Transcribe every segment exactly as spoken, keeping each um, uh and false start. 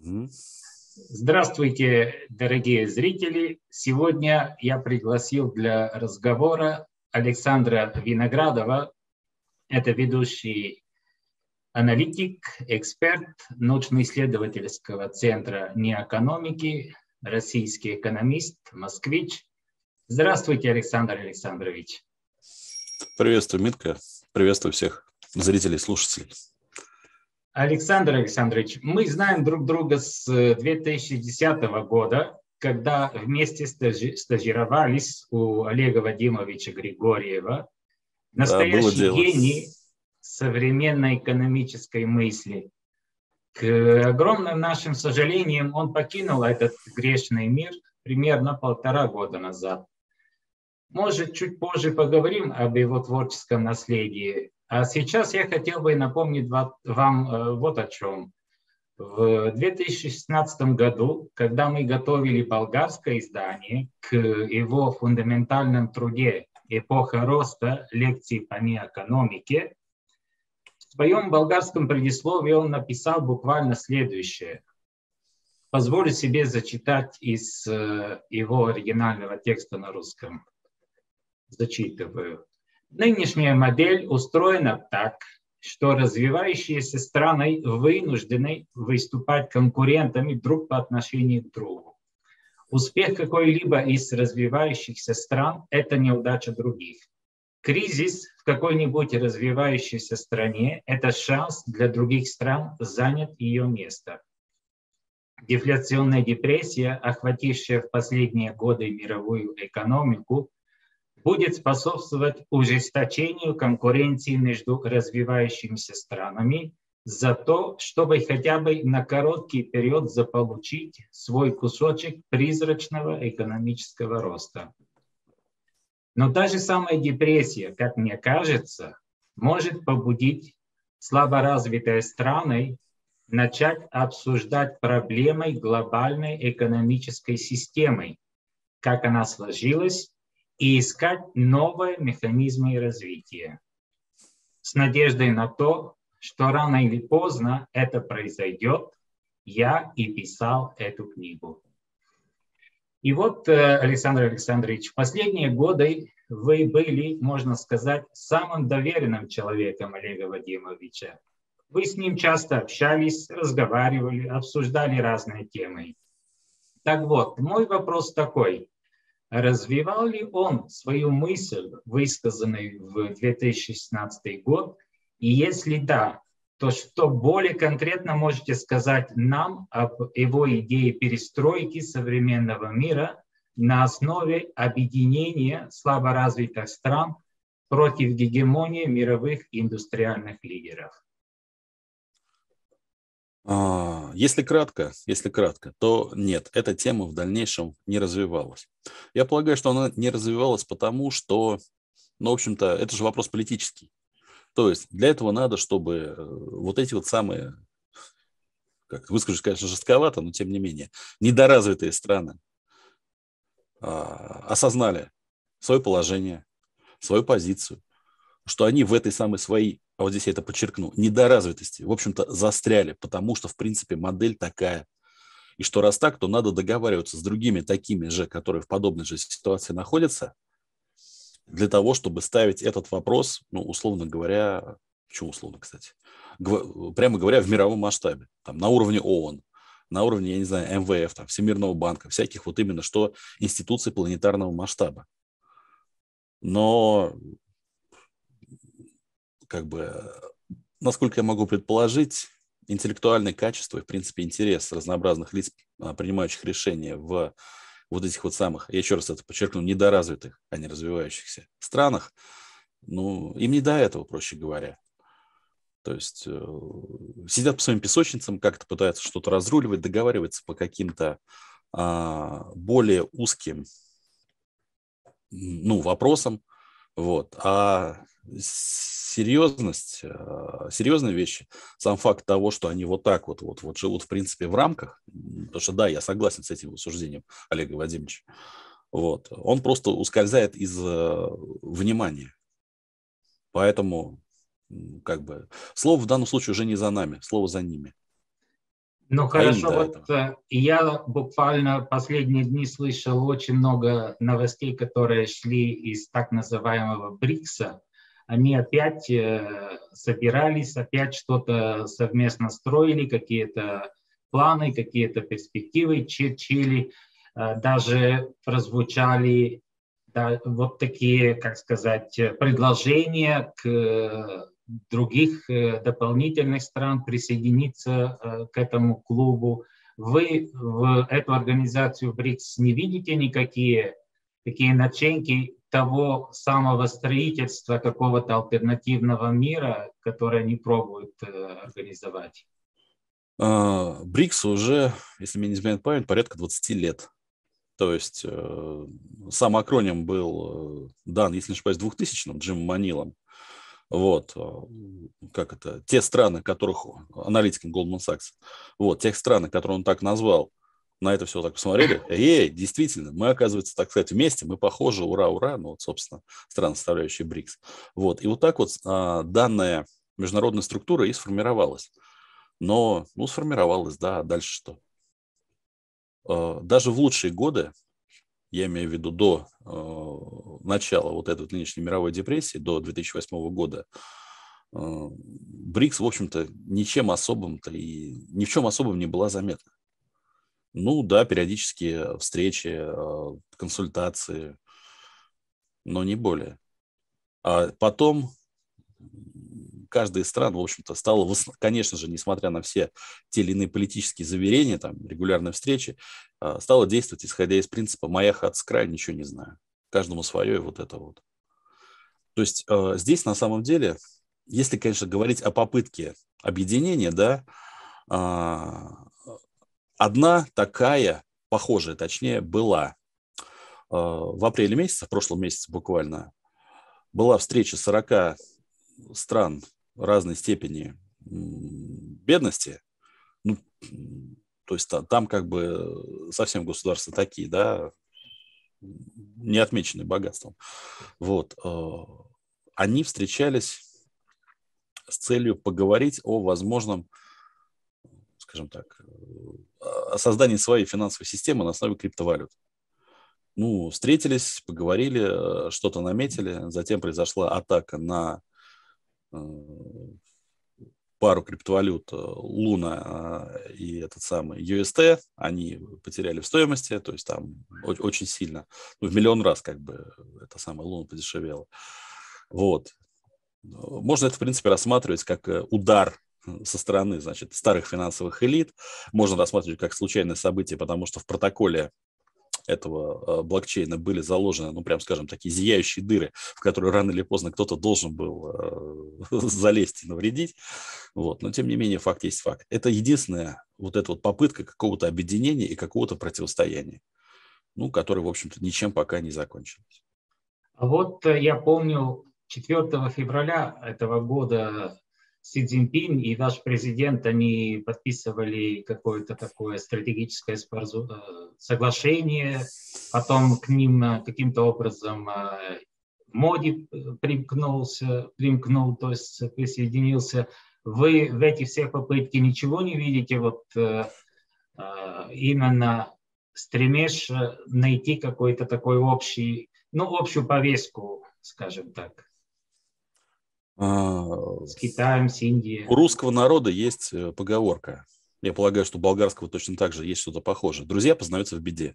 Угу. Здравствуйте, дорогие зрители! Сегодня я пригласил для разговора Александра Виноградова. Это ведущий аналитик, эксперт научно-исследовательского центра неоэкономики, российский экономист, москвич. Здравствуйте, Александр Александрович. Приветствую, Митка. Приветствую всех зрителей, слушателей. Александр Александрович, мы знаем друг друга с две тысячи десятого года, когда вместе стажи стажировались у Олега Вадимовича Григорьева, настоящий да, гений современной экономической мысли. К огромным нашим сожалениям, он покинул этот грешный мир примерно полтора года назад. Может, чуть позже поговорим об его творческом наследии. А сейчас я хотел бы напомнить вам вот о чем. В две тысячи шестнадцатом году, когда мы готовили болгарское издание к его фундаментальном труде «Эпоха роста. Лекции по неоэкономике», в своем болгарском предисловии он написал буквально следующее. Позволю себе зачитать из его оригинального текста на русском. Зачитываю. Нынешняя модель устроена так, что развивающиеся страны вынуждены выступать конкурентами друг по отношению к другу. Успех какой-либо из развивающихся стран – это неудача других. Кризис в какой-нибудь развивающейся стране – это шанс для других стран занять ее место. Дефляционная депрессия, охватившая в последние годы мировую экономику, будет способствовать ужесточению конкуренции между развивающимися странами за то, чтобы хотя бы на короткий период заполучить свой кусочек призрачного экономического роста. Но та же самая депрессия, как мне кажется, может побудить слаборазвитые страны начать обсуждать проблемы глобальной экономической системы, как она сложилась, и искать новые механизмы развития. С надеждой на то, что рано или поздно это произойдет, я и писал эту книгу. И вот, Александр Александрович, в последние годы вы были, можно сказать, самым доверенным человеком Олега Вадимовича. Вы с ним часто общались, разговаривали, обсуждали разные темы. Так вот, мой вопрос такой. Развивал ли он свою мысль, высказанную в две тысячи шестнадцатый год? И если да, то что более конкретно можете сказать нам об его идее перестройки современного мира на основе объединения слаборазвитых стран против гегемонии мировых индустриальных лидеров? Если кратко, если кратко, то нет, эта тема в дальнейшем не развивалась. Я полагаю, что она не развивалась потому, что, ну, в общем-то, это же вопрос политический. То есть для этого надо, чтобы вот эти вот самые, как выскажусь, конечно, жестковато, но тем не менее, недоразвитые страны а, осознали свое положение, свою позицию, что они в этой самой своей, а вот здесь я это подчеркну, недоразвитости, в общем-то, застряли, потому что, в принципе, модель такая. И что раз так, то надо договариваться с другими такими же, которые в подобной же ситуации находятся, для того, чтобы ставить этот вопрос, ну, условно говоря, почему условно, кстати, прямо говоря, в мировом масштабе, там, на уровне ООН, на уровне, я не знаю, эм вэ эф, там, Всемирного банка, всяких вот именно что институций планетарного масштаба. Но как бы, насколько я могу предположить, интеллектуальные качества и, в принципе, интерес разнообразных лиц, принимающих решения в вот этих вот самых, я еще раз это подчеркну, недоразвитых, а не развивающихся странах, ну, им не до этого, проще говоря. То есть э, сидят по своим песочницам, как-то пытаются что-то разруливать, договариваться по каким-то э, более узким, ну, вопросам, вот, а серьезность, серьезные вещи, сам факт того, что они вот так вот, вот, вот живут, в принципе, в рамках, потому что, да, я согласен с этим суждением Олега Владимировича, вот, он просто ускользает из внимания. Поэтому, как бы, слово в данном случае уже не за нами, слово за ними. Ну А им хорошо, до вот этого. э, я буквально последние дни слышал очень много новостей, которые шли из так называемого БРИКСа. Они опять э, собирались, опять что-то совместно строили, какие-то планы, какие-то перспективы чертили. Э, даже прозвучали да, вот такие, как сказать, э, предложения к э, других э, дополнительных стран присоединиться э, к этому клубу. Вы в эту организацию БРИКС не видите никакие такие начинки того самого строительства какого-то альтернативного мира, которое они пробуют э, организовать? А, БРИКС уже, если мне не изменяет память, порядка двадцати лет. То есть э, сам акроним был э, дан, если не ошибаюсь, в двухтысячном Джимом Манилом. Вот, э, как это, те страны, которых, аналитиком Goldman Sachs, вот, тех стран, которые он так назвал, на это все так посмотрели, эй, действительно, мы, оказывается, так сказать, вместе, мы похожи, ура, ура, ну, вот, собственно, страны, составляющие БРИКС. Вот, и вот так вот а, данная международная структура и сформировалась. Но, ну, сформировалась, да, а дальше что? А, даже в лучшие годы, я имею в виду до э, начала вот этой вот нынешней мировой депрессии, до две тысячи восьмого года, э, БРИКС, в общем-то, ничем особым-то и ни в чем особом не была заметна. Ну да, периодические встречи, э, консультации, но не более. А потом каждая из стран, в общем-то, стала, конечно же, несмотря на все те или иные политические заверения, там, регулярные встречи, э, стала действовать, исходя из принципа «моя хата с краю, ничего не знаю». Каждому свое, и вот это вот. То есть э, здесь на самом деле, если, конечно, говорить о попытке объединения, да, э, одна такая, похожая, точнее, была э, в апреле месяце, в прошлом месяце буквально, была встреча сорока стран разной степени бедности. Ну, то есть там, там как бы совсем государства такие, да, не отмеченные богатством. Вот. Они встречались с целью поговорить о возможном, скажем так, о создании своей финансовой системы на основе криптовалют. Ну, встретились, поговорили, что-то наметили, затем произошла атака на пару криптовалют Луна и этот самый ю эс ти, они потеряли в стоимости, то есть там очень сильно, ну, в миллион раз как бы это самое Луна подешевела. Вот. Можно это, в принципе, рассматривать как удар со стороны, значит, старых финансовых элит. Можно рассматривать как случайное событие, потому что в протоколе этого блокчейна были заложены, ну, прям скажем, такие зияющие дыры, в которые рано или поздно кто-то должен был залезть и навредить. Вот. Но, тем не менее, факт есть факт. Это единственная вот эта вот попытка какого-то объединения и какого-то противостояния, ну, которое, в общем-то, ничем пока не закончилось. А вот я помню, четвёртого февраля этого года Си Цзиньпин и наш президент, они подписывали какое-то такое стратегическое соглашение, потом к ним каким-то образом Моди примкнулся, примкнул, то есть присоединился. Вы в эти все попытки ничего не видите, вот именно стремишь найти какой-то такой общий, ну, общую повестку, скажем так, с Китаем, с Индией. У русского народа есть поговорка. Я полагаю, что у болгарского точно так же есть что-то похожее. Друзья познаются в беде.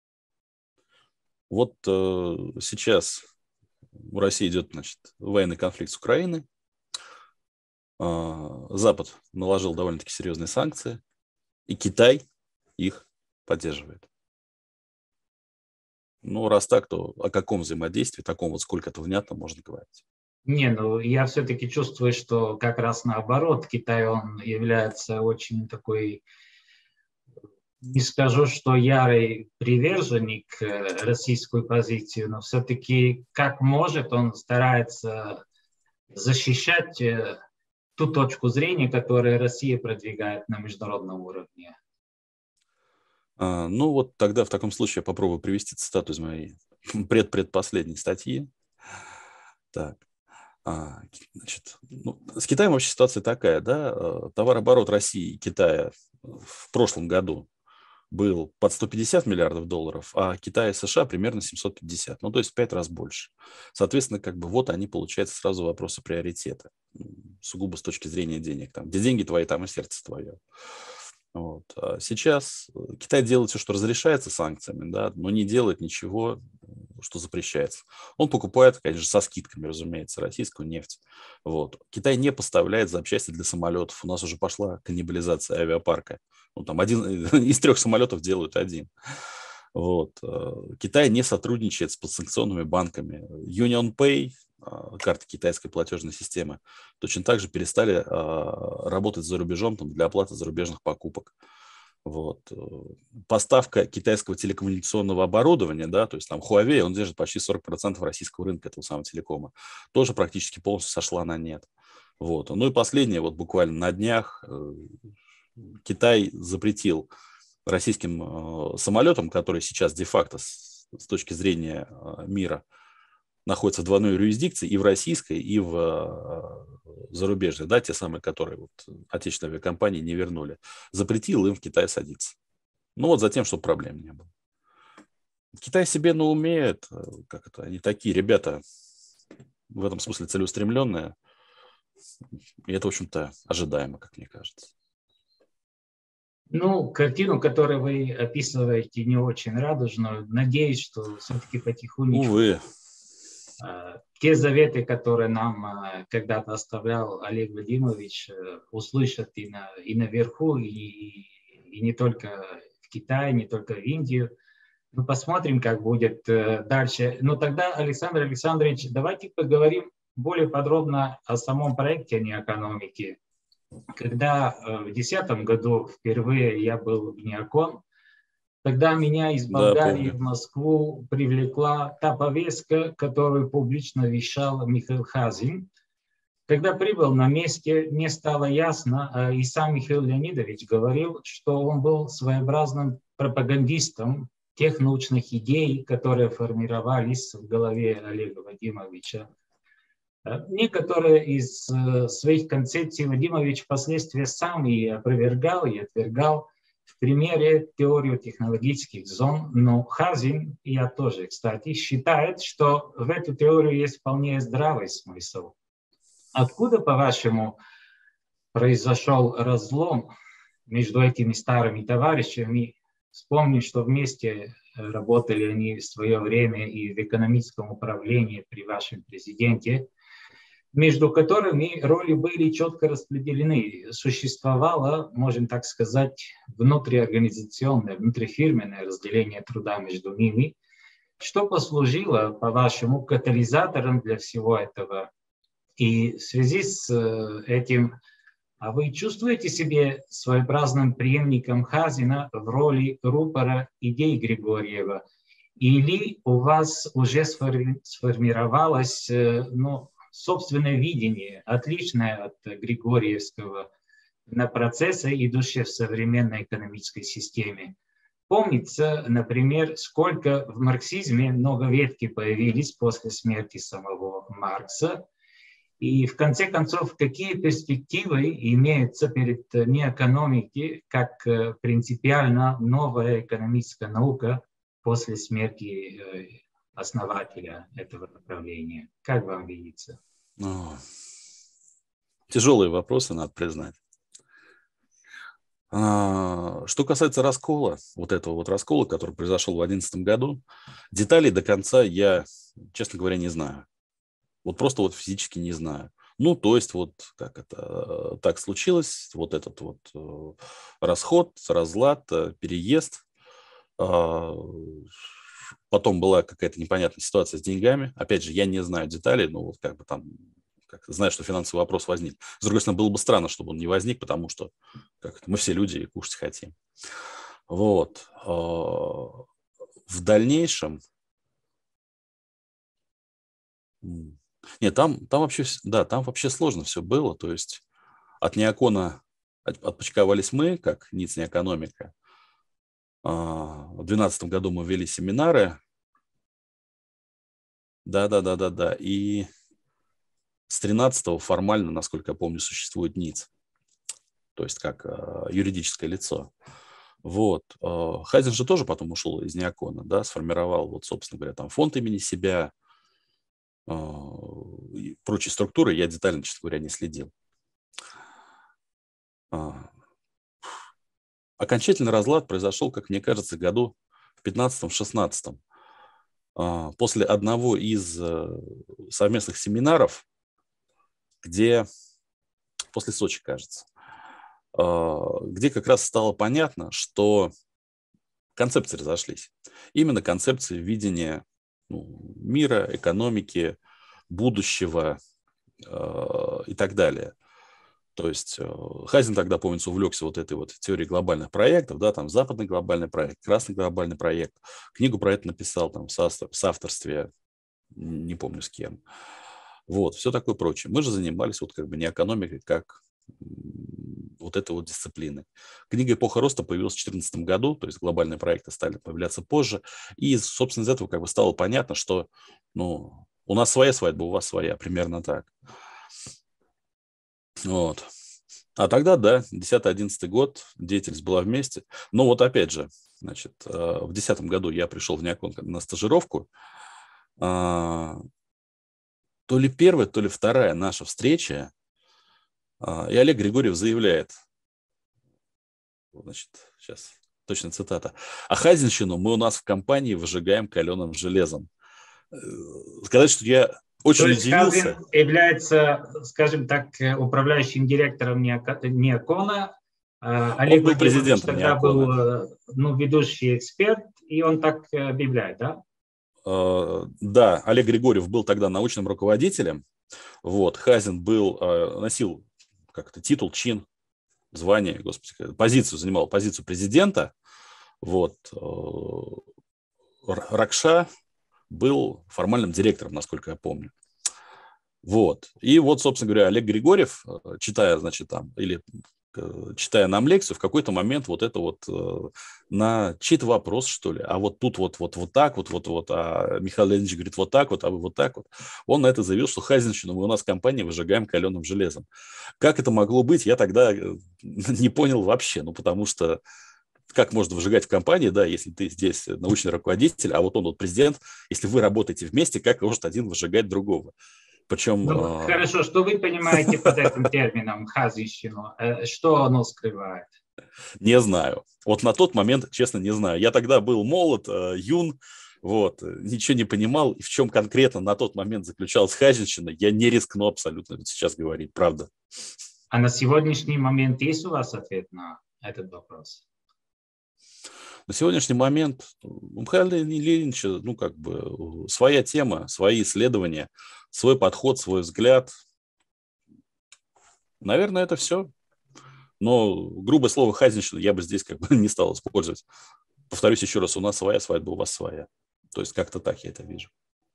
Вот э, сейчас в России идет, значит, военный конфликт с Украиной. Э, Запад наложил довольно-таки серьезные санкции, и Китай их поддерживает. Ну, раз так, то о каком взаимодействии, таком вот сколько это внятно можно говорить? Не, ну я все-таки чувствую, что как раз наоборот, Китай, он является очень такой, не скажу, что ярый приверженник российской позиции, но все-таки как может, он старается защищать ту точку зрения, которую Россия продвигает на международном уровне. А, ну, вот тогда в таком случае я попробую привести цитату из моей предпредпоследней статьи. Так. А, значит, ну, с Китаем вообще ситуация такая, да, товарооборот России и Китая в прошлом году был под сто пятьдесят миллиардов долларов, а Китай и США примерно семьсот пятьдесят, ну, то есть в пять раз больше. Соответственно, как бы вот они, получается, сразу вопросы приоритета, сугубо с точки зрения денег. Там, где деньги твои, там и сердце твое. Вот. А сейчас Китай делает все, что разрешается санкциями, да, но не делает ничего, что запрещается. Он покупает, конечно, со скидками, разумеется, российскую нефть. Вот. Китай не поставляет запчасти для самолетов. У нас уже пошла каннибализация авиапарка. Ну, там один из трех самолетов делают один. Вот. Китай не сотрудничает с подсанкционными банками. UnionPay, карты китайской платежной системы, точно так же перестали работать за рубежом там, для оплаты зарубежных покупок. Вот. Поставка китайского телекоммуникационного оборудования, да, то есть там Huawei, он держит почти сорок процентов российского рынка этого самого телекома, тоже практически полностью сошла на нет. Вот. Ну и последнее, вот буквально на днях Китай запретил российским самолетам, которые сейчас де-факто с, с точки зрения мира находятся в двойной юрисдикции и в российской, и в зарубежной, да, те самые, которые вот отечественные авиакомпании не вернули, запретил им в Китай садиться. Ну вот за тем, чтобы проблем не было. Китай себе, ну, умеет, как это, они такие ребята в этом смысле целеустремленные, и это, в общем-то, ожидаемо, как мне кажется. Ну, картину, которую вы описываете, не очень радужную. Надеюсь, что все-таки потихонечку Увы. те заветы, которые нам когда-то оставлял Олег Владимирович, услышат и, на, и наверху, и, и не только в Китае, не только в Индию. Мы посмотрим, как будет дальше. Но тогда, Александр Александрович, давайте поговорим более подробно о самом проекте неэкономики. Когда в две тысячи десятом году впервые я был в НИАКОН, тогда меня из Болгарии Да, в Москву привлекла та повестка, которую публично вещал Михаил Хазин. Когда прибыл на месте, мне стало ясно, и сам Михаил Леонидович говорил, что он был своеобразным пропагандистом тех научных идей, которые формировались в голове Олега Вадимовича. Некоторые из своих концепций Вадимович впоследствии сам и опровергал, и отвергал. В примере теорию технологических зон, но Хазин, и я тоже, кстати, считает, что в эту теорию есть вполне здравый смысл. Откуда, по-вашему, произошел разлом между этими старыми товарищами? Вспомню, что вместе работали они в свое время и в экономическом управлении при вашем президенте, между которыми роли были четко распределены. Существовало, можем так сказать, внутриорганизационное, внутрифирменное разделение труда между ними, что послужило, по-вашему, катализатором для всего этого. И в связи с этим, а вы чувствуете себя своеобразным преемником Хазина в роли рупора идей Григорьева? Или у вас уже сформировалось, ну, собственное видение, отличное от григорьевского, на процессы, идущие в современной экономической системе? Помнится, например, сколько в марксизме многоветки появились после смерти самого Маркса, и в конце концов, какие перспективы имеются перед неэкономикой как принципиально новая экономическая наука после смерти основателя этого направления? Как вам видится? О, тяжелые вопросы, надо признать. А, что касается раскола, вот этого вот раскола, который произошел в две тысячи одиннадцатом году, деталей до конца я, честно говоря, не знаю. Вот просто вот физически не знаю. Ну, то есть вот как это так случилось, вот этот вот расход, разлад, переезд. Потом была какая-то непонятная ситуация с деньгами. Опять же, я не знаю деталей, но вот как бы там, как, знаю, что финансовый вопрос возник. С другой стороны, было бы странно, чтобы он не возник, потому что как мы все люди и кушать хотим. Вот. В дальнейшем... Нет, там, там вообще, да, там вообще сложно все было. То есть от НИАКОНа от, отпочковались мы, как НИЦ «Неэкономика». В две тысячи двенадцатом году мы вели семинары. Да, да, да, да, да. И с тринадцатого формально, насколько я помню, существует НИЦ, то есть как юридическое лицо. Вот. Хазин же тоже потом ушел из Неокона, да, сформировал, вот, собственно говоря, там фонд имени себя, и прочие структуры, я детально, честно говоря, не следил. Окончательный разлад произошел, как мне кажется, году в пятнадцатом-шестнадцатом. После одного из совместных семинаров, где, после Сочи, кажется, где как раз стало понятно, что концепции разошлись. Именно концепции видения, ну, мира, экономики, будущего э, и так далее. То есть э, Хазин тогда, помнится, увлекся вот этой вот теорией глобальных проектов, да, там западный глобальный проект, красный глобальный проект. Книгу про это написал там в соавторстве, не помню с кем. Вот, все такое прочее. Мы же занимались вот как бы не экономикой, как вот этой вот дисциплины. Книга «Эпоха роста» появилась в две тысячи четырнадцатом году, то есть глобальные проекты стали появляться позже. И, собственно, из этого как бы стало понятно, что, ну, у нас своя свадьба, у вас своя, примерно так. Вот. А тогда, да, десятый-одиннадцатый год, деятельность была вместе. Но вот опять же, значит, в две тысячи десятом году я пришел в Неокон на стажировку. То ли первая, то ли вторая наша встреча, и Олег Григорьев заявляет, значит, сейчас точно цитата: «А хазинщину мы у нас в компании выжигаем каленым железом». Сказать, что я очень То есть удивился. Хазин является, скажем так, управляющим директором Неокона. Олег Он был Владимирович президентом тогда Неокона. был, ну, ведущий эксперт, и он так объявляет, да? Да, Олег Григорьев был тогда научным руководителем. Вот, Хазин был, носил как-то титул, чин, звание, господи, позицию, занимал позицию президента. Вот. Ракша был формальным директором, насколько я помню. Вот. И вот, собственно говоря, Олег Григорьев, читая, значит, там, или читая нам лекцию, в какой-то момент вот это вот э, на чей-то вопрос, что ли, а вот тут вот, вот, вот так, вот, вот, вот, а Михаил Леонидович говорит вот так вот, а вы вот так вот. Он на это заявил, что хазинщину мы у нас в компании выжигаем каленым железом. Как это могло быть, я тогда не понял вообще, ну, потому что как можно выжигать в компании, да, если ты здесь научный руководитель, а вот он вот президент, если вы работаете вместе, как может один выжигать другого? Причем... Ну, э... хорошо, что вы понимаете под этим термином хазинщину? Что оно скрывает? Не знаю. Вот на тот момент, честно, не знаю. Я тогда был молод, э, юн, вот, ничего не понимал, и в чем конкретно на тот момент заключалась хазинщина, я не рискну абсолютно сейчас говорить, правда. А на сегодняшний момент есть у вас ответ на этот вопрос? На сегодняшний момент у Михаила Леонидовича, ну, как бы, своя тема, свои исследования, свой подход, свой взгляд. Наверное, это все. Но грубое слово хазинщина я бы здесь как бы не стал использовать. Повторюсь еще раз, у нас своя свадьба, у вас своя. То есть как-то так я это вижу.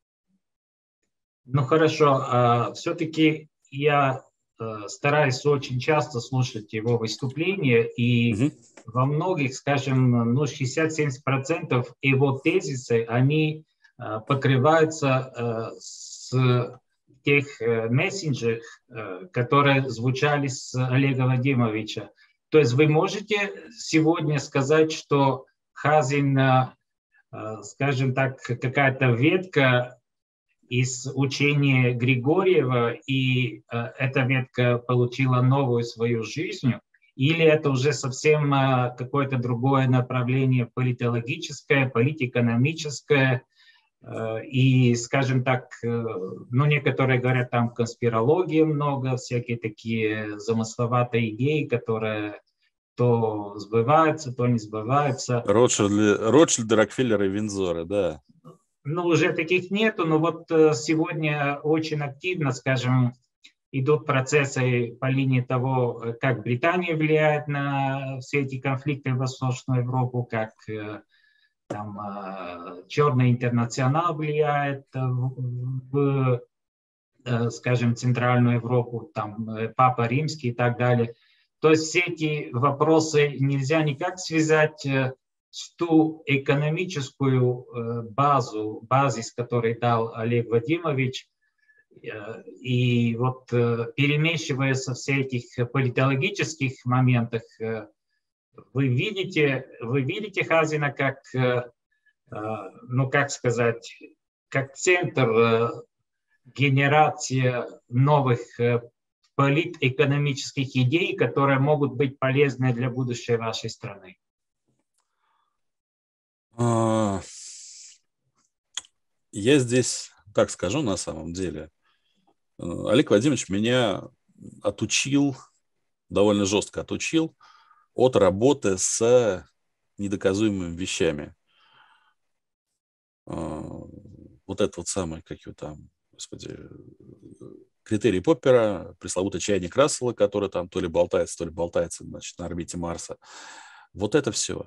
Ну, хорошо. А все-таки я стараюсь очень часто слушать его выступления, и угу. во многих, скажем, ну, шестьдесят-семьдесят процентов его тезисы, они покрываются с тех мессенджеров, которые звучали с Олега Вадимовича. То есть вы можете сегодня сказать, что Хазин, скажем так, какая-то ветка из учения Григорьева, и э, эта ветка получила новую свою жизнь, или это уже совсем э, какое-то другое направление политологическое, политэкономическое, э, и, скажем так, э, ну, некоторые говорят, там конспирологии много, всякие такие замысловатые идеи, которые то сбываются, то не сбываются. Ротшильды, Ротшильды, Рокфеллеры, Виндзоры, да. Ну, уже таких нету, но вот сегодня очень активно, скажем, идут процессы по линии того, как Британия влияет на все эти конфликты в Восточную Европу, как там Черный интернационал влияет в, скажем, Центральную Европу, там Папа Римский и так далее. То есть все эти вопросы нельзя никак связать с ту экономическую базу, базис, который дал Олег Вадимович. И вот перемещиваясь со всех этих политологических моментах, вы видите, вы видите Хазина как, ну как сказать, как центр генерации новых политэкономических идей, которые могут быть полезны для будущей вашей страны? Я здесь так скажу на самом деле. Олег Владимирович меня отучил, довольно жестко отучил от работы с недоказуемыми вещами. Вот это вот самое, как его там, господи, критерий Поппера, пресловутый чайник Рассела, который там то ли болтается, то ли болтается, значит, на орбите Марса. Вот это все.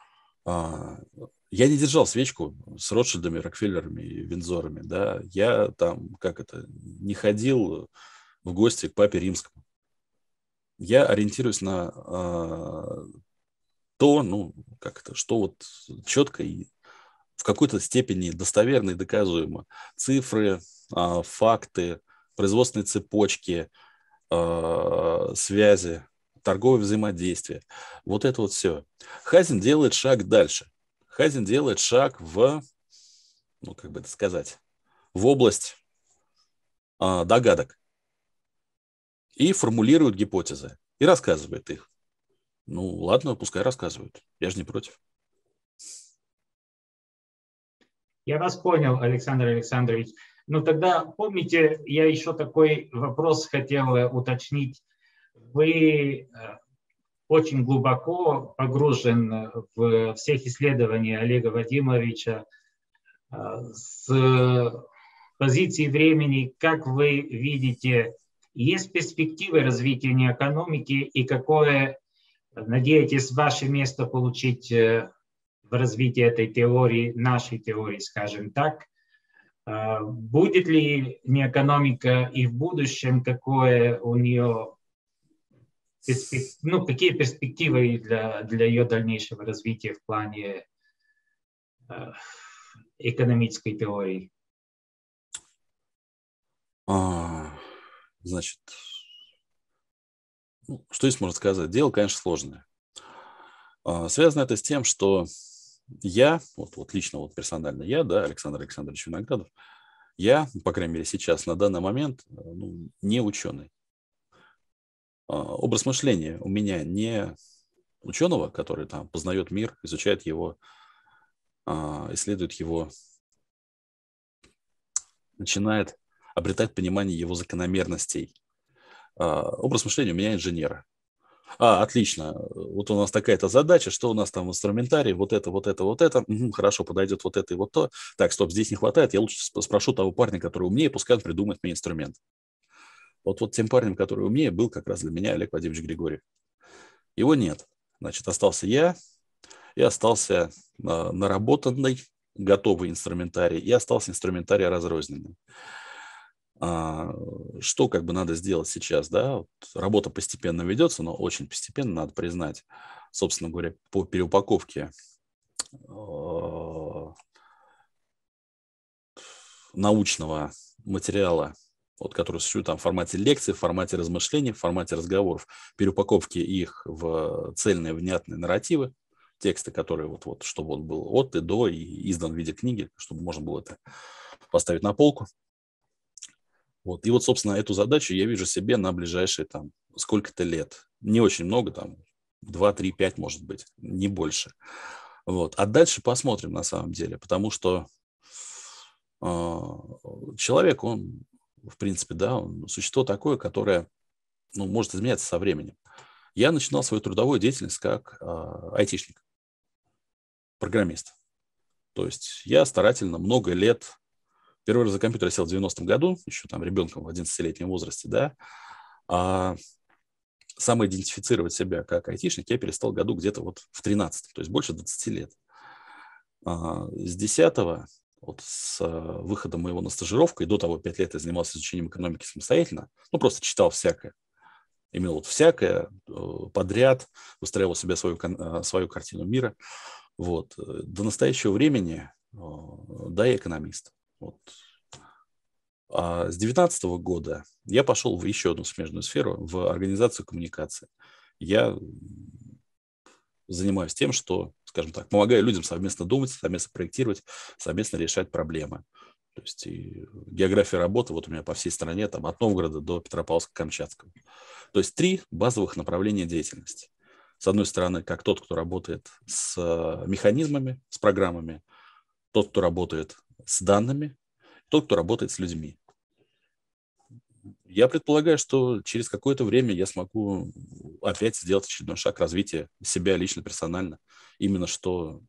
Я не держал свечку с Ротшильдами, Рокфеллерами и Виндзорами, да. Я там, как это, не ходил в гости к папе римскому. Я ориентируюсь на а, то, ну, как это, что вот четко и в какой-то степени достоверно и доказуемо. Цифры, а, факты, производственные цепочки, а, связи, торговое взаимодействие. Вот это вот все. Хазин делает шаг дальше. Хазин делает шаг в, ну, как бы это сказать, в область а, догадок. И формулирует гипотезы. И рассказывает их. Ну, ладно, пускай рассказывают. Я же не против. Я вас понял, Александр Александрович. Ну, тогда, помните, я еще такой вопрос хотел уточнить. Вы очень глубоко погружен в всех исследований Олега Вадимовича с позиции времени. Как вы видите, есть перспективы развития экономики и какое, надеетесь, ваше место получить в развитии этой теории, нашей теории, скажем так? Будет ли экономика и в будущем, какое у нее, ну, какие перспективы для, для ее дальнейшего развития в плане экономической теории? А, значит, ну, что здесь можно сказать? Дело, конечно, сложное. А, связано это с тем, что я, вот, вот лично, вот персонально я, да, Александр Александрович Виноградов, я, по крайней мере, сейчас, на данный момент, ну, не ученый. А, образ мышления у меня не ученого, который там познает мир, изучает его, а, исследует его, начинает обретать понимание его закономерностей. А, образ мышления у меня инженера. А, отлично. Вот у нас такая-то задача, что у нас там в инструментарии, вот это, вот это, вот это. Угу, хорошо, подойдет вот это и вот то. Так, стоп, здесь не хватает. Я лучше спрошу того парня, который умнее, пускай он придумает мне инструмент. Вот, вот тем парнем, который умнее, был как раз для меня Олег Владимирович Григорьев. Его нет. Значит, остался я, и остался а, наработанный, готовый инструментарий, и остался инструментарий разрозненный. А, что как бы надо сделать сейчас, да? Вот работа постепенно ведется, но очень постепенно, надо признать, собственно говоря, по переупаковке э, научного материала, вот, который существует там в формате лекций, в формате размышлений, в формате разговоров, переупаковки их в цельные, внятные нарративы, тексты, которые вот, вот, чтобы он был от и до и издан в виде книги, чтобы можно было это поставить на полку. Вот. И вот, собственно, эту задачу я вижу себе на ближайшие там сколько-то лет. Не очень много, там два, три, пять, может быть, не больше. Вот. А дальше посмотрим на самом деле, потому что э, человек, он, в принципе, да, он существо такое, которое, ну, может изменяться со временем. Я начинал свою трудовую деятельность как э, айтишник, программист. То есть я старательно много лет... Первый раз за компьютер я сел в девяностом году, еще там ребенком в одиннадцатилетнем возрасте, да. А самоидентифицировать себя как айтишник я перестал году где-то вот в тринадцатом, то есть больше двадцати лет. А с десятого, вот с выходом моего на стажировку, и до того пять лет я занимался изучением экономики самостоятельно, ну, просто читал всякое. Именно вот всякое подряд, выстраивал себе свою, свою картину мира. Вот. До настоящего времени, да, я экономист. Вот. А с две тысячи девятнадцатого года я пошел в еще одну смежную сферу, в организацию коммуникации. Я занимаюсь тем, что, скажем так, помогаю людям совместно думать, совместно проектировать, совместно решать проблемы. То есть и география работы вот у меня по всей стране, там от Новгорода до Петропавловска-Камчатского. То есть три базовых направления деятельности. С одной стороны, как тот, кто работает с механизмами, с программами, тот, кто работает с данными, тот, кто работает с людьми. Я предполагаю, что через какое-то время я смогу опять сделать очередной шаг развития себя лично, персонально. Именно что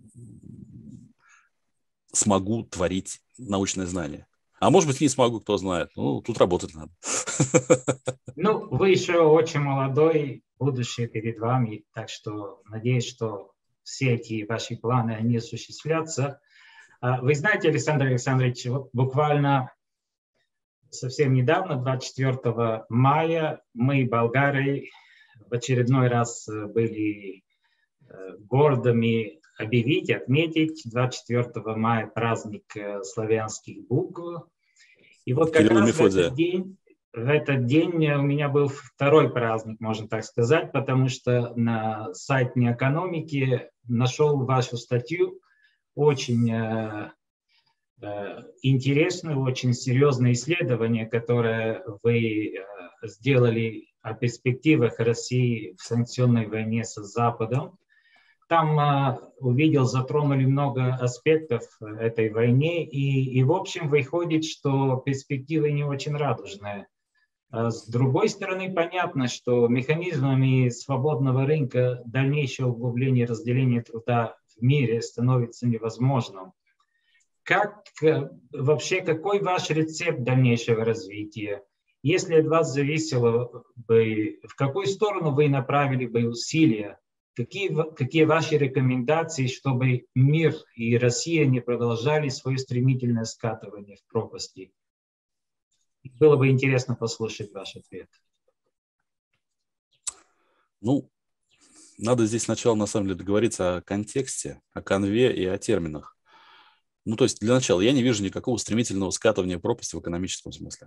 смогу творить научное знание. А может быть, не смогу, кто знает. Ну, тут работать надо. Ну, вы еще очень молодой, будущее перед вами, так что надеюсь, что все эти ваши планы, они осуществлятся. Вы знаете, Александр Александрович, вот буквально совсем недавно, двадцать четвёртого мая, мы, болгары, в очередной раз были гордыми объявить, отметить двадцать четвёртого мая праздник славянских букв. И вот как Кирилл и раз в Мефодия. этот день, в этот день у меня был второй праздник, можно так сказать, потому что на сайте Неэкономики нашел вашу статью, очень э, э, интересное, очень серьезное исследование, которое вы э, сделали о перспективах России в санкционной войне с Западом. Там э, увидел, затронули много аспектов этой войны, и, и в общем выходит, что перспективы не очень радужные. А с другой стороны, понятно, что механизмами свободного рынка дальнейшее углубление разделения труда в мире становится невозможным. Как вообще, какой ваш рецепт дальнейшего развития? Если от вас зависело бы, в какую сторону вы направили бы усилия? Какие, какие ваши рекомендации, чтобы мир и Россия не продолжали свое стремительное скатывание в пропасти? Было бы интересно послушать ваш ответ. Ну, надо здесь сначала, на самом деле, договориться о контексте, о канве и о терминах. Ну, то есть, для начала, я не вижу никакого стремительного скатывания пропасти в экономическом смысле.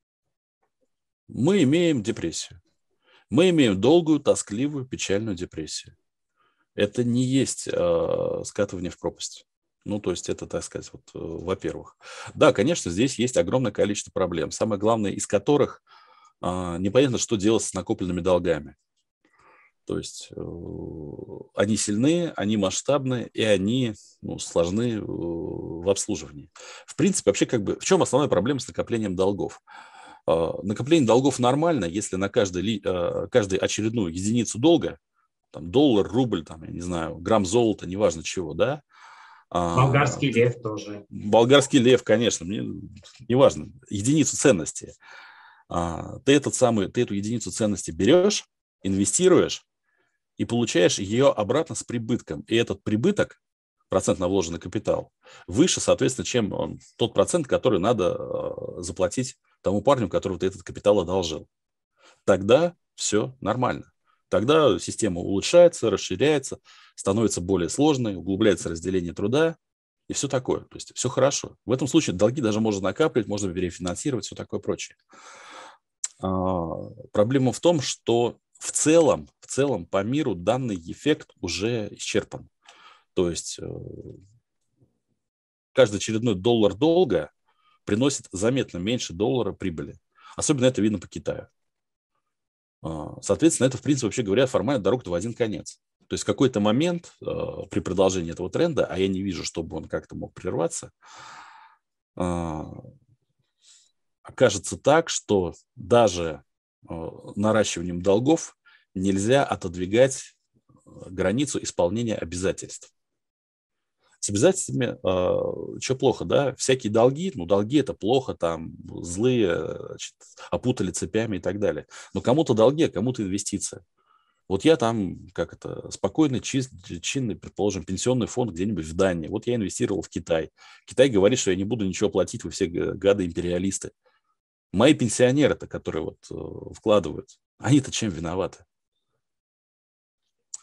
Мы имеем депрессию. Мы имеем долгую, тоскливую, печальную депрессию. Это не есть э, скатывание в пропасть. Ну, то есть это, так сказать, вот, э, во-первых. Да, конечно, здесь есть огромное количество проблем, самое главное из которых э, непонятно, что делать с накопленными долгами. То есть э, они сильны, они масштабны, и они ну, сложны э, в обслуживании. В принципе, вообще, как бы, в чем основная проблема с накоплением долгов? Э, накопление долгов нормально, если на каждый, э, каждую очередную единицу долга, там, доллар, рубль, там, я не знаю, грамм золота, неважно чего, да? Болгарский лев тоже. Болгарский лев, конечно, мне неважно, единицу ценности. А, ты, этот самый, ты эту единицу ценности берешь, инвестируешь и получаешь ее обратно с прибытком. И этот прибыток, процент на вложенный капитал, выше, соответственно, чем он, тот процент, который надо э, заплатить тому парню, которому ты этот капитал одолжил. Тогда все нормально. Тогда система улучшается, расширяется, становится более сложной, углубляется разделение труда и все такое. То есть все хорошо. В этом случае долги даже можно накапливать, можно перефинансировать, все такое прочее. А, проблема в том, что в целом, в целом по миру данный эффект уже исчерпан. То есть э, каждый очередной доллар долга приносит заметно меньше доллара прибыли. Особенно это видно по Китаю. Соответственно, это, в принципе, вообще говоря, формально дорога в один конец. То есть в какой-то момент э, при продолжении этого тренда, а я не вижу, чтобы он как-то мог прерваться, э, окажется так, что даже э, наращиванием долгов нельзя отодвигать границу исполнения обязательств. С обязательствами э, что плохо, да? Всякие долги, ну, долги это плохо, там, злые, значит, опутали цепями и так далее. Но кому-то долги, а кому-то инвестиции. Вот я там, как это, спокойный, чист, чинный, предположим, пенсионный фонд где-нибудь в Дании. Вот я инвестировал в Китай. Китай говорит, что я не буду ничего платить, вы все гады-империалисты. Мои пенсионеры-то, которые вот э, вкладывают, они-то чем виноваты?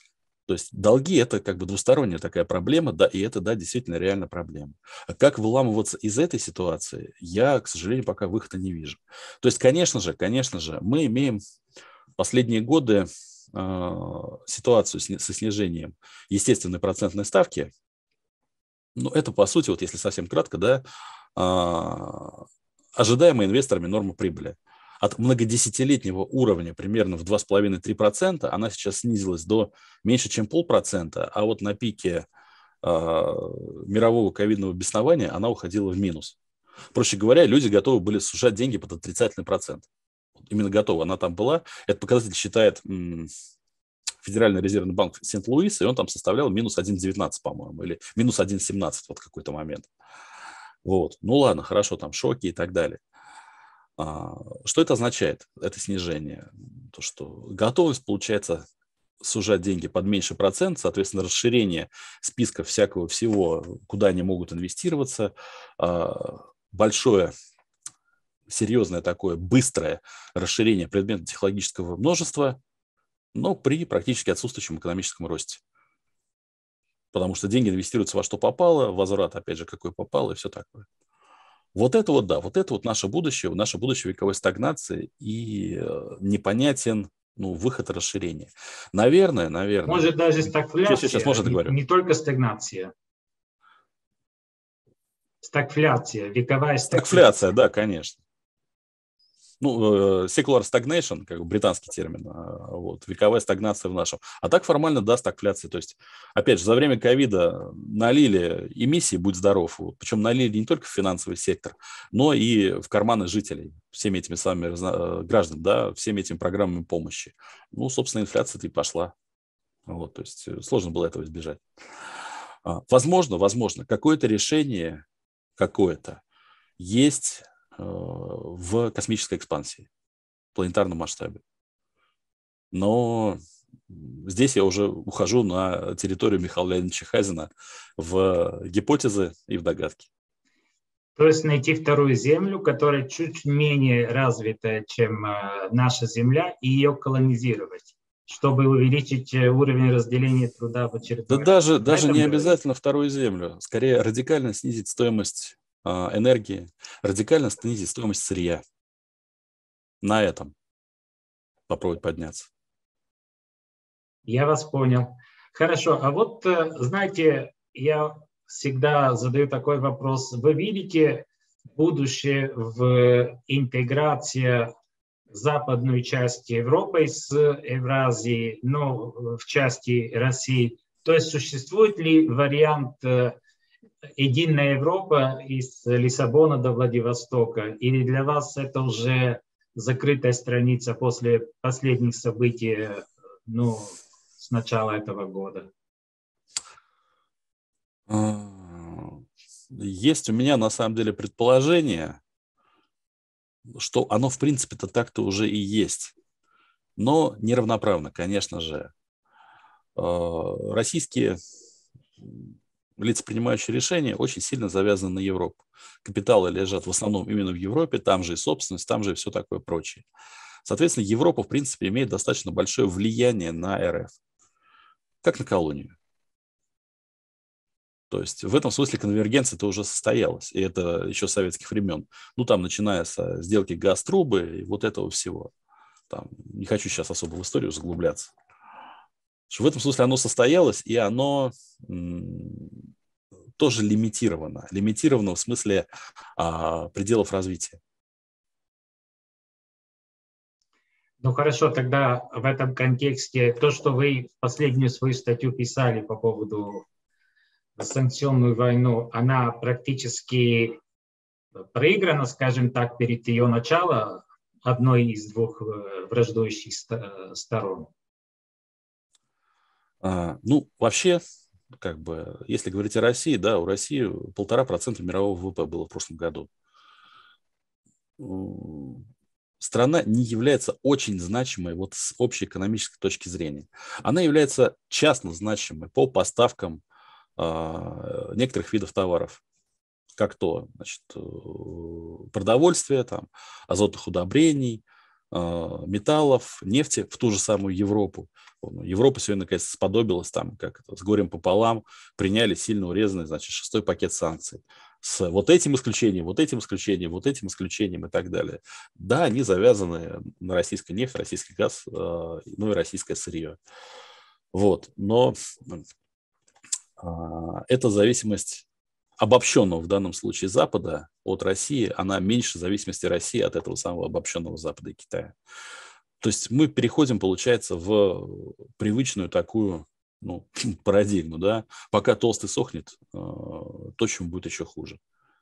То есть долги – это как бы двусторонняя такая проблема, да, и это, да, действительно реально проблема. А как выламываться из этой ситуации, я, к сожалению, пока выхода не вижу. То есть, конечно же, конечно же, мы имеем последние годы э, ситуацию с, со снижением естественной процентной ставки. Ну, это, по сути, вот если совсем кратко, да, э, ожидаемая инвесторами норма прибыли. От многодесятилетнего уровня примерно в два с половиной - три процента она сейчас снизилась до меньше, чем полпроцента, а вот на пике э, мирового ковидного беснования она уходила в минус. Проще говоря, люди готовы были сужать деньги под отрицательный процент. Именно готовы, она там была. Этот показатель считает м, Федеральный резервный банк Сент-Луис, и он там составлял минус один целых девятнадцать, по-моему, или минус один целых семнадцать вот какой-то момент. Вот. Ну ладно, хорошо, там шоки и так далее. Что это означает, это снижение? То, что готовность, получается, сужать деньги под меньший процент, соответственно, расширение списка всякого всего, куда они могут инвестироваться, большое, серьезное такое, быстрое расширение предметно-технологического множества, но при практически отсутствующем экономическом росте. Потому что деньги инвестируются во что попало, возврат, опять же, какой попало, и все такое. Вот это вот, да, вот это вот наше будущее, наше будущее вековой стагнации, и непонятен, ну, выход расширения. Наверное, наверное. Может даже стагфляция, сейчас, сейчас, может, не, говорю. не только стагнация. Стагфляция, вековая стагфляция. Стагфляция, да, конечно. Ну, secular stagnation, как бы британский термин, вот, вековая стагнация в нашем. А так формально, да, стагфляция. То есть, опять же, за время ковида налили эмиссии, будь здоров, вот, причем налили не только в финансовый сектор, но и в карманы жителей, всеми этими самыми граждан, да, всеми этими программами помощи. Ну, собственно, инфляция-то и пошла. Вот, то есть, сложно было этого избежать. Возможно, возможно, какое-то решение, какое-то есть в космической экспансии, в планетарном масштабе. Но здесь я уже ухожу на территорию Михаила Леонидовича Хазина в гипотезы и в догадки. То есть найти вторую Землю, которая чуть менее развитая, чем наша Земля, и ее колонизировать, чтобы увеличить уровень разделения труда в очередной Да раз. даже, даже не говорить? обязательно вторую Землю. Скорее, радикально снизить стоимость энергии, радикально снизить стоимость сырья. На этом попробовать подняться. Я вас понял. Хорошо. А вот, знаете, я всегда задаю такой вопрос. Вы видите будущее в интеграции западной части Европы с Евразией, ну, в части России? То есть существует ли вариант единая Европа из Лиссабона до Владивостока? Или для вас это уже закрытая страница после последних событий, ну, с начала этого года? Есть у меня на самом деле предположение, что оно в принципе-то так-то уже и есть, но неравноправно, конечно же. Российские лица, принимающие решения, очень сильно завязаны на Европу. Капиталы лежат в основном именно в Европе, там же и собственность, там же и все такое прочее. Соответственно, Европа, в принципе, имеет достаточно большое влияние на эр эф, как на колонию. То есть в этом смысле конвергенция-то уже состоялась, и это еще с советских времен. Ну, там, начиная со сделки Газтрубы и вот этого всего. Там, не хочу сейчас особо в историю заглубляться. В этом смысле оно состоялось, и оно м, тоже лимитировано. Лимитировано в смысле а, пределов развития. Ну хорошо, тогда в этом контексте то, что вы в последнюю свою статью писали по поводу санкционную войну, она практически проиграна, скажем так, перед ее началом одной из двух враждующих сторон? А, ну, вообще, как бы, если говорить о России, да, у России полтора процента мирового вэ вэ пэ было в прошлом году. Страна не является очень значимой вот с общей экономической точки зрения. Она является частно значимой по поставкам э, некоторых видов товаров, как то, значит, продовольствие, там, азотных удобрений, металлов, нефти в ту же самую Европу. Европа сегодня, наконец, сподобилась там, как это, с горем пополам, приняли сильно урезанный, значит, шестой пакет санкций. С вот этим исключением, вот этим исключением, вот этим исключением и так далее. Да, они завязаны на российскую нефть, российский газ, ну и российское сырье. Вот, но эта зависимость обобщенного в данном случае Запада от России, она меньше зависимости России от этого самого обобщенного Запада и Китая. То есть мы переходим, получается, в привычную такую, ну, парадигму, да, пока толстый сохнет, то, чем будет еще хуже.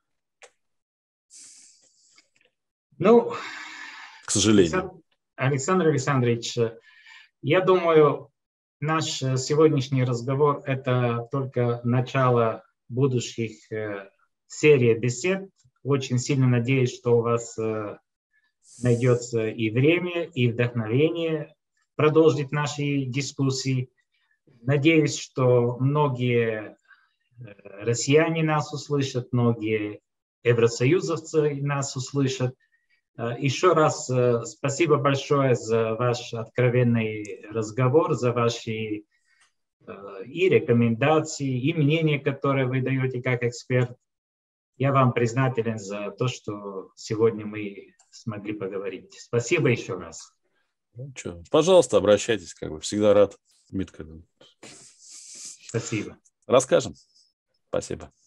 Ну, к сожалению. Александр Александрович, я думаю, наш сегодняшний разговор – это только начало будущих э, серий бесед. Очень сильно надеюсь, что у вас э, найдется и время, и вдохновение продолжить наши дискуссии. Надеюсь, что многие россияне нас услышат, многие евросоюзовцы нас услышат. Еще раз спасибо большое за ваш откровенный разговор, за ваши и рекомендации, и мнения, которые вы даете как эксперт. Я вам признателен за то, что сегодня мы смогли поговорить. Спасибо еще раз. Ну, что, пожалуйста, обращайтесь, как бы всегда рад. Спасибо. Расскажем. Спасибо.